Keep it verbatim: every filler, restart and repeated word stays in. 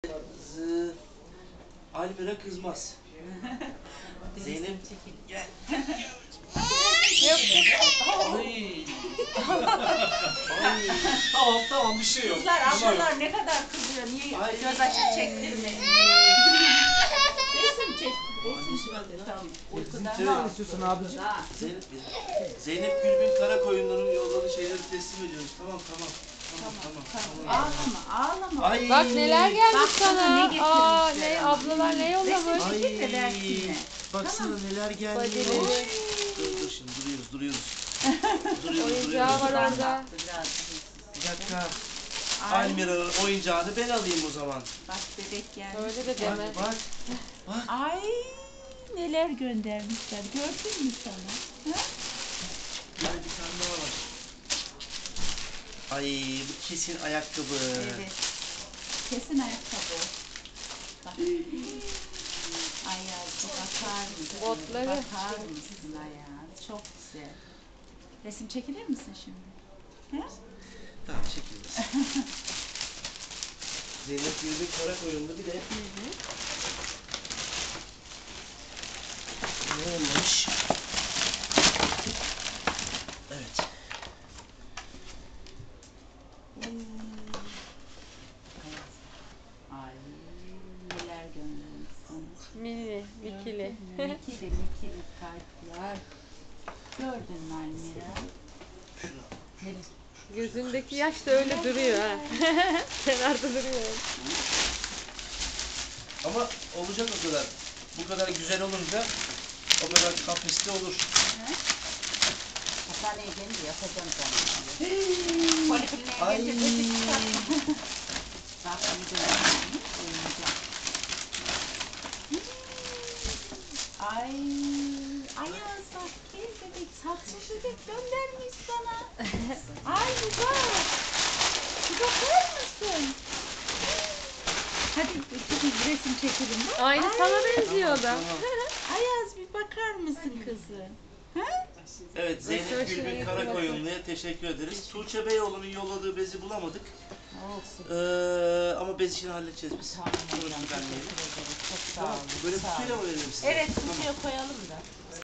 Z- Almira kızmaz. Zeynep gel. Ay. Ay. Tamam tamam bir şey yok. Kızlar, Bir şey yok. ablalar ne kadar kızıyor, niye Ay. göz açıp çektirmeyin. Resim çek, resim çek. Tamam, uykudan Evet. al. İstiyorsun abicim. Ha. Zeynep, Zeynep Gülbin Karakoyunlu'nun yolladığı şeyleri teslim ediyoruz. Tamam tamam. Tamam tamam. tamam. Ağlama, ağlama. Ay. Bak neler gelmiş Baksana sana. ne Aa, getirmişler ne ama. ablalar ne yollamış. Ay. Çekil de versinler. Baksana neler gelmiş. Badileri. Dur dur şimdi duruyoruz duruyoruz. duruyoruz Oyuncağı duruyoruz. var Ben orada. baktım biraz. Bir dakika. Ay, Almira'nın oyuncağını ben alayım o zaman. bak bebek gelmiş. Öyle de deme. Bak bak. Bak. Ay, neler göndermişler. Gördün mü sana? Ha? Gel bir tane daha var. Ay bu kesin ayakkabı. Evet. Kesin ayakkabı. Bak. Ayaz, bakar mısın? Botları. Bakar mısın Ayaz? Çok güzel. Resim çekilir misin şimdi? He? Tamam çekiliriz. Zeynep Gülbin Karakoyunlu bir de ne olmuş? Evet. Ayaz. Ay, neler göndermiş sana. Mini, mikili. Gördün mü? Mikili, mikili kalpler. Gördün mü Almira? Şunu. Gözündeki yaş da öyle duruyor ha. Kenarda duruyor. Ama olacak o kadar. Bu kadar güzel olunca o kadar kafesli olur. Hastaneye gelince yapacağım sana. Poliklineye Ay. gelince de çıkartma. Bak bir de oyuncak. Ay, Ayaz bak gel bebek, saksı bebek göndermiş sana. Ay bu bak. Bir bakar mısın? Hadi bir resim çekelim bak. Aynı Ay, sana benziyor da. Tamam. Ayaz bir bakar mısın kızım? Ha? Evet Zeynep Nasıl Gülbin hoşuna Karakoyunlu'ya teşekkür ederiz. Tuğçe Beyoğlu'nun yolladığı bezi bulamadık. Olsun. Ee, ama bez işini halledeceğiz biz. Tamam hocam, Konuştuk teşekkür anneyle. ederiz. Çok sağ Tamam. olun. Böyle sağ kutuyla olun. mı verelim size? Evet, Tamam. kutuya koyalım da.